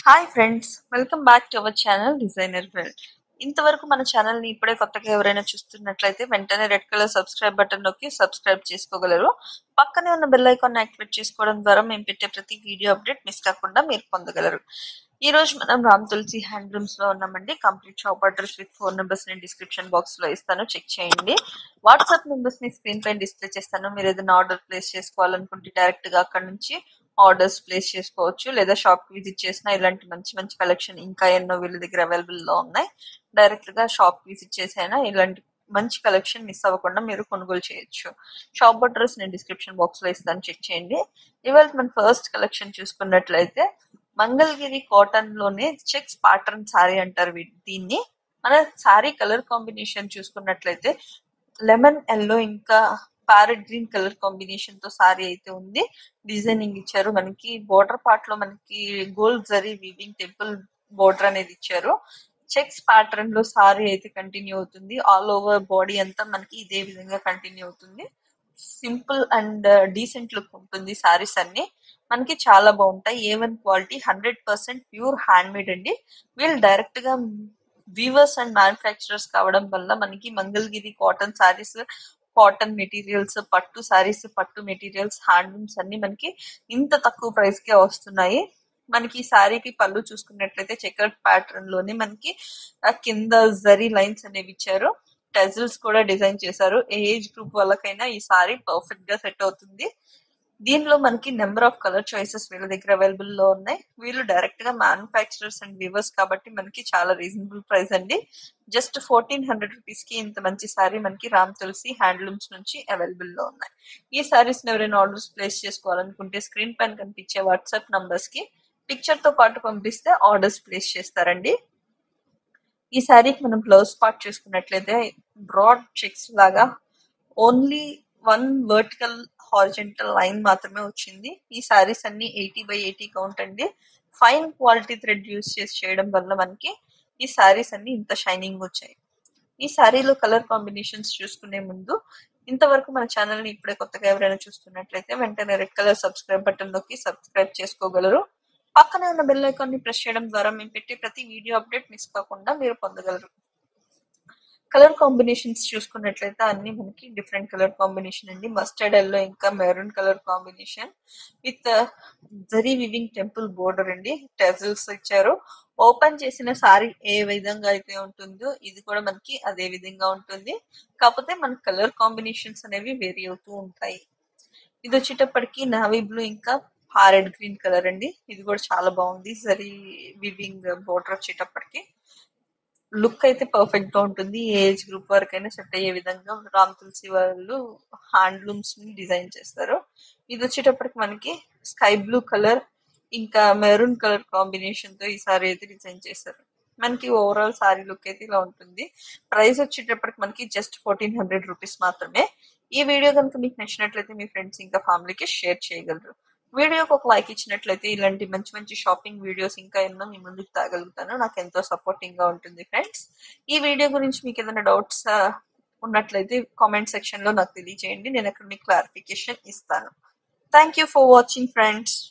Hi friends, welcome back to our channel designer world. ఇంతవరకు మన channel ని ఇప్పుడే కొత్తగా ఎవరైనా చూస్తున్నట్లయితే వెంటనే రెడ్ కలర్ సబ్స్క్రైబ్ బటన్ నొక్కి సబ్స్క్రైబ్ చేసుకోగలరు. పక్కనే ఉన్న బెల్ ఐకాన్ యాక్టివేట్ చేసుకోవడం ద్వారా మేము పెట్టే ప్రతి వీడియో అప్డేట్ మిస్ కాకుండా మీరు పొందగలరు. ఈ రోజు మనం రామ్ తులసి హ్యాండ్లూమ్స్ లో ఉన్నామండి. Complete shop address with phone numbers ని డిస్క్రిప్షన్ బాక్స్ లో ఇస్తాను, చెక్ చేయండి. వాట్సాప్ నెంబర్స్ ని స్క్రీన్ పైన డిస్ప్లే చేస్తాను. మీరు ఏదైనా ఆర్డర్ ప్లేస్ చేసుకోవాలనుకుంటే డైరెక్ట్ గా అక్కడ నుంచి ఆర్డర్స్ ప్లేస్ చేసుకోవచ్చు, లేదా షాప్ కి విజిట్ చేసినా ఇలాంటి మంచి మంచి కలెక్షన్ ఇంకా ఎన్నో వీళ్ళ దగ్గర అవైలబుల్ లో ఉన్నాయి. డైరెక్ట్ గా షాప్ విజిట్ చేసైనా ఇలాంటి మంచి కలెక్షన్ మిస్ అవ్వకుండా మీరు కొనుగోలు చేయొచ్చు. షాప్ అడ్రస్ నేను డిస్క్రిప్షన్ బాక్స్ లో ఇస్తాను, చెక్ చేయండి. ఇవాళ మన ఫస్ట్ కలెక్షన్ చూసుకున్నట్లయితే మంగళగిరి కాటన్ లోనే చెక్స్ ప్యాటర్న్ సారీ అంటారు దీన్ని. మన సారీ కలర్ కాంబినేషన్ చూసుకున్నట్లయితే లెమన్ ఎల్లో ఇంకా ప్యారెట్ గ్రీన్ కలర్ కాంబినేషన్ తో సారీ అయితే ఉంది. డిజైనింగ్ ఇచ్చారు. మనకి బోర్డర్ పార్ట్ లో మనకి gold zari weaving temple border అనేది ఇచ్చారు. చెక్స్ ప్యాటర్న్ లో సారీ అయితే కంటిన్యూ అవుతుంది. ఆల్ ఓవర్ బాడీ అంతా మనకి ఇదే విధంగా కంటిన్యూ అవుతుంది. సింపుల్ అండ్ డీసెంట్ లుక్ ఉంటుంది. సారీస్ అన్ని మనకి చాలా బాగుంటాయి. A1 quality 100% pure hand made అండి. వీళ్ళు డైరెక్ట్ గా వీవర్స్ అండ్ మ్యానుఫ్యాక్చరర్స్ కావడం వల్ల మనకి Mangalagiri cotton saris, cotton materials, పట్టు సారీస్, పట్టు మెటీరియల్స్, హ్యాండ్లూమ్స్ అన్ని మనకి ఇంత తక్కువ ప్రైస్ కే వస్తున్నాయి. మనకి ఈ సారీకి పళ్ళు చూసుకున్నట్లయితే చెకర్ ప్యాటర్న్ లోనే మనకి కింద జరీ లైన్స్ అనేవి ఇచ్చారు. టెజిల్స్ కూడా డిజైన్ చేశారు. ఏ ఏజ్ గ్రూప్ వాళ్ళకైనా ఈ సారీ పర్ఫెక్ట్ గా సెట్ అవుతుంది. దీనిలో మనకి నెంబర్ ఆఫ్ కలర్ చాయిసెస్ వీళ్ళ దగ్గర అవైలబుల్ లో ఉన్నాయి. వీళ్ళు డైరెక్ట్ గా మ్యానుఫ్యాక్చరర్స్ అండ్ వీవర్స్ కాబట్టి మనకి చాలా రీజనబుల్ ప్రైస్ అండి. జస్ట్ 1400 రూపీస్ కి ఇంత మంచి సారీ మనకి రామ్ తులసి హ్యాండ్లూమ్స్ నుంచి అవైలబుల్ లో ఉన్నాయి. ఈ సారీస్ ఎవరైనా ఆర్డర్స్ ప్లేస్ చేసుకోవాలనుకుంటే స్క్రీన్ పైన కనిపించే వాట్సాప్ నంబర్స్ కి పిక్చర్ తో పాటు పంపిస్తే ఆర్డర్స్ ప్లేస్ చేస్తారండి. ఈ శారీకి మనం బ్లౌజ్ పార్ట్ చూసుకున్నట్లయితే బ్రాడ్ చెక్స్ లాగా only one vertical horizontal line మాత్రమే వచ్చింది. ఈ శారీస్ అన్ని 80/80 కౌంట్ అండి. ఫైన్ క్వాలిటీ థ్రెడ్ యూస్ చేసి చేయడం వల్ల మనకి ఈ శారీస్ అన్ని ఇంత షైనింగ్ వచ్చాయి. ఈ శారీలో కలర్ కాంబినేషన్స్ చూసుకునే ముందు ఇంతవరకు మన ఛానల్ ని ఇప్పుడే కొత్తగా ఎవరైనా చూస్తున్నట్లయితే వెంటనే రెడ్ కలర్ సబ్స్క్రైబ్ బటన్ నొక్కి సబ్స్క్రైబ్ చేసుకోగలరు. పక్కనే ఉన్న బెల్ ఐకాన్ ని ప్రెస్ చేయడం ద్వారా మేము పెట్టే ప్రతి వీడియో అప్డేట్ మిస్ కాకుండా మీరు పొందగలరు. కలర్ కాంబినేషన్స్ చూసుకున్నట్లయితే అన్ని మనకి డిఫరెంట్ కలర్ కాంబినేషన్ అండి. మస్టర్డ్ ఎల్లో ఇంకా maroon colour combination with zari weaving temple border అండి. టెజిల్స్ ఇచ్చారు. ఓపెన్ చేసిన సారీ ఏ విధంగా అయితే ఉంటుందో ఇది కూడా మనకి అదే విధంగా ఉంటుంది. కాకపోతే మన కలర్ కాంబినేషన్స్ అనేవి వేరీ అవుతూ ఉంటాయి. ఇది వచ్చేటప్పటికి నావీ బ్లూ ఇంకా ప్యారెట్ గ్రీన్ కలర్ అండి. ఇది కూడా చాలా బాగుంది. జరీ వివింగ్ బోర్డర్ వచ్చేటప్పటికి లుక్ అయితే పర్ఫెక్ట్ గా ఉంటుంది. ఏ ఏజ్ గ్రూప్ వరకైనా సెట్ అయ్యే విధంగా రామ్ తులసి వాళ్ళు హ్యాండ్లూమ్స్ ని డిజైన్ చేస్తారు. ఇది వచ్చేటప్పటికి మనకి స్కై బ్లూ కలర్ ఇంకా మెరూన్ కలర్ కాంబినేషన్ తో ఈ సారీ అయితే డిజైన్ చేశారు. మనకి ఓవరాల్ సారీ లుక్ అయితే ఇలా ఉంటుంది. ప్రైస్ వచ్చేటప్పటికి మనకి జస్ట్ 1400 రూపీస్ మాత్రమే. ఈ వీడియో కనుక మీకు నచ్చినట్లయితే మీ ఫ్రెండ్స్ ఇంకా ఫ్యామిలీకి షేర్ చేయగలరు. వీడియోకి ఒక లైక్ ఇచ్చినట్లయితే ఇలాంటి మంచి మంచి షాపింగ్ వీడియోస్ ఇంకా ఎన్నో మీ ముందుకు తాగలుగుతాను. నాకు ఎంతో సపోర్టింగ్ గా ఉంటుంది ఫ్రెండ్స్. ఈ వీడియో గురించి మీకు ఏదైనా డౌట్స్ ఉన్నట్లయితే కామెంట్ సెక్షన్ లో నాకు తెలియజేయండి. నేను అక్కడ మీకు క్లారిఫికేషన్ ఇస్తాను. Thank you for watching friends.